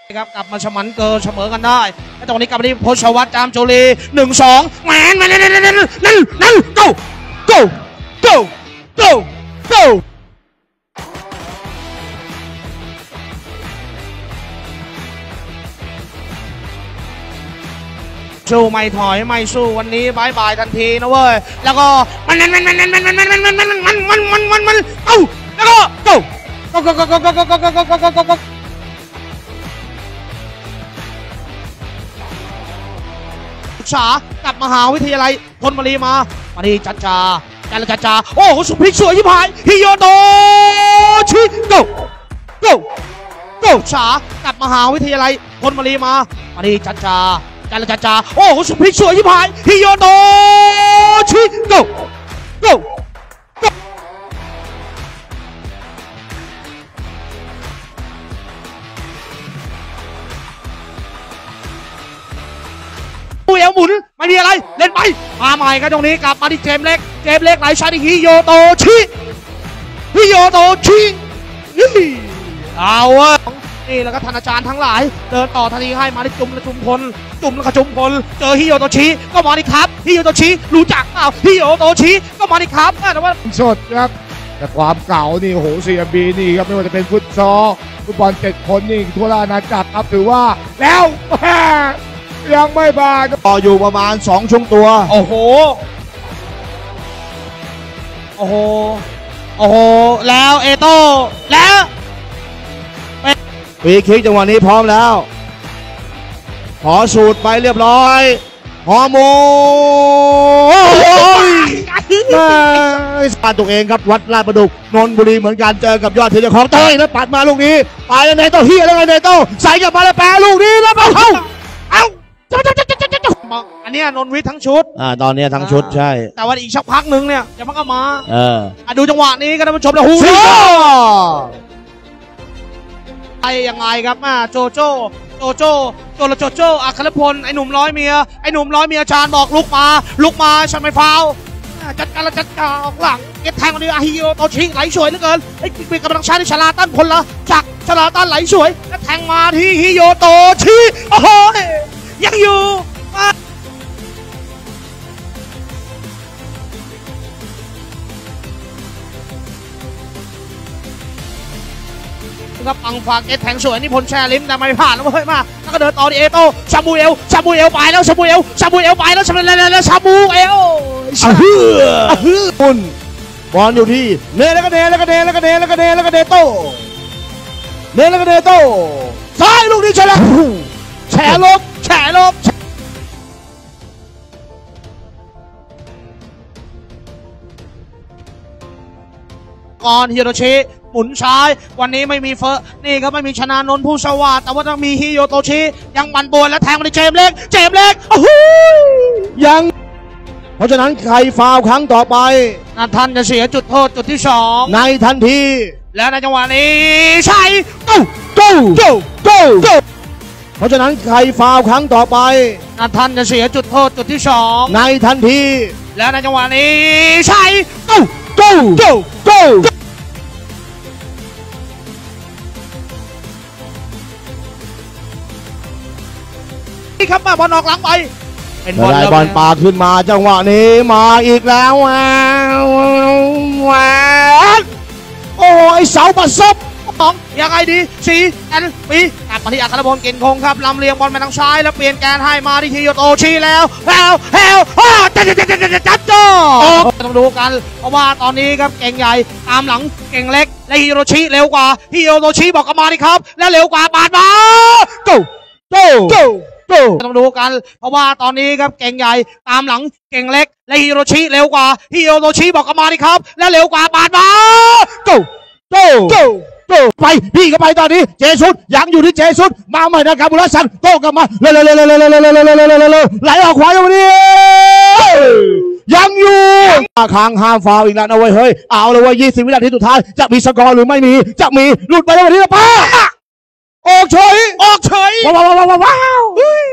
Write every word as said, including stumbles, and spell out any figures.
ครับกลับมาฉมันเกินเสมอกันได้และตรงนี้กลับมาที่พชวัฒน์จามจุลีหนึ่งสองแมนแมนนั่นนั่นนั่นนั่นนั่น go go go go go สู้ไม่ถอยไม่สู้วันนี้บายบายทันทีนะเว้ยแล้วก็มันมันมันมันมันมันมันมันมันมันมันมันมันมันมันเอ้าแล้วก็ go go go go go go go go go go go go ศึกษากลับมหาวิทยาลัยธนบุรีมามาดีจัดจ่าจัดจัดจ่าโอ้โหสุดพลิกสวยยิ่งหายฮิโยโตชิ go go go ศึกษากลับมหาวิทยาลัยธนบุรีมามาดีจัดจ่าจัดจัดจ่าโอ้โหสุดพลิกสวยยิ่งหายฮิโยโตชิ go goเอวหมุนไม่มีอะไรเล่นไปมาใหม่กันตรงนี้กลับมาที่เจมเล็กเจมเล็กไหลชาดิฮิโยโตชิฮิโยโตชินี่เอาเว้ยนี่แล้วก็ท่านอาจารย์ทั้งหลายเดินต่อทันทีให้มาที่จุ่มและจุ่มพลจุ่มและกระจุ่มพลเจอฮิโยโตชิก็มาดิครับฮิโยโตชิรู้จักเปล่าฮิโยโตชิก็มาดิครับแต่ว่าสดครับแต่ความเก่านี่โหซีเอ็มบีนี่ครับไม่ว่าจะเป็นฟุตซอลฟุตบอลเจ็ดคนนี่ทั่วอาณาจักรครับถือว่าแล้วยังไม่บานต่ออยู่ประมาณสองชั่วตัวโอ้โหโอ้โหโอ้โหแล้วเอโต้แล้วฟรีคิกจังหวะนี้พร้อมแล้วขอสูตรไปเรียบร้อยฮอร์โมนสาดตัวเองครับวัดลาดประดุกนนทบุรีเหมือนกันเจอกับยอดเทียนของเต้ยแล้วปัดมาลูกนี้ไปแล้วเนโต้เฮียแล้วเนโต้ใส่กลับมาแล้วแปรลูกนี้แล้วมาเข้าเอาอันนี้นนวิทย์ทั้งชุดอ่าตอนนี้ทั้งชุดใช่แต่ว่าอีกสักพักหนึ่งเนี่ยจะมันก็มาเออดูจังหวะนี้กันท่านผู้ชมนะฮูไอ้ยังไงครับมาโจโจ้โจโจ้โจโจโจ้อัครพลไอ้หนุ่มร้อยเมียไอ้หนุ่มร้อยเมียอาจารย์บอกลุกมาลุกมาฉันไม่ฟาวจัดการจัดการออกหลังเก็บแทงวันนี้อาฮิโยโตชิไหลสวยเหลือเกินไอ้ปีกำลังใช้ที่ชลาตันพลละจักชลาตันไหลสวยแล้วแทงมาที่ฮิโยโตชิโอ้โหยังอยู่ครับปังฝากเอทแทงสวยนี่พลแชร์ลิมแต่ไม่ผ่านแล้วเฮ้ยมาแล้วก็เดินต่อที่เอโต้ชาบูเอลชาบูเอลไปแล้วชาบูเอลชาบูเอลไปแล้วชาบูเอลแล้วชาบูเอลอะฮืออะฮือคุณบอลอยู่ที่เนแล้วก็เนแล้วก็เนแล้วก็เนแล้วก็เนแล้วก็เนโต้เนแล้วก็เนโต้ซ้ายลูกนี้ใช่แล้วแฉลบแฉลบก่อนฮิโรชิหมุนซ้ายวันนี้ไม่มีเฟอร์นี่ก็ไม่มีชนานนท์ผู้สวัสดิ์แต่ว่าต้องมีฮิโยโตชิยังบันบวนและแทงมาที่เจมเล็กเจมเล็กโอ้โหยังเพราะฉะนั้นใครฟาวครั้งต่อไปนันทันจะเสียจุดโทษจุดที่สองในทันทีแล้วในจังหวะนี้ใช่โก้โก้โก้โก้เพราะฉะนั้นใครฟาวครั้งต่อไปนันทันจะเสียจุดโทษจุดที่สองในทันทีแล้วในจังหวะนี้ใช่โก้โก้โก้โก้นี่ครับมาบอลออกหลังไปเป็นบอลบอลปาขึ้นมาจังหวะนี้มาอีกแล้วว้าวว้าวโอ้ยเสาบัดซบของยังไงดีสีแอนปีกลับมาที่อัครพลเก่งคงครับลำเลียงบอลไปทางซ้ายแล้วเปลี่ยนแกนให้มาที่ฮิโยโตชิแล้วแล้วแล้วจัดจัดจัดจัดจัดจ้าต้องดูกันเพราะว่าตอนนี้ครับเก่งใหญ่ตามหลังเก่งเล็กและฮิโรชิเร็วกว่าฮิโยโตชิบอกกับมาดิครับแล้วเร็วกว่าปาดมา go go go ต้องดูกันเพราะว่าตอนนี้ครับเก่งใหญ่ตามหลังเก่งเล็กและฮิโรชิเร็วกว่าฮิโยโตชิบอกกับมาดิครับแล้วเร็วกว่าปาดมา go go go go ไปพี่ก็ไปตอนนี้เจสุดยังอยู่ที่เจสุดมาใหม่นะครับบุรัสันโต้กลับมาเร็วเร็วเร็วเร็วเร็วเร็วเร็วเร็วเร็วเร็วเร็วไหลออกขวาอย่างนี้ยังอยู่ค้างห้ามฟาวอีกแล้วนะเว้ยเฮ้ยเอาเลยว่ายี่สิบวินาทีสุดท้ายจะมีสกอร์หรือไม่มีจะมีหลุดไปแล้ววันนี้นะป้าออกเฉยออกเฉยว้าวว้าวว้าว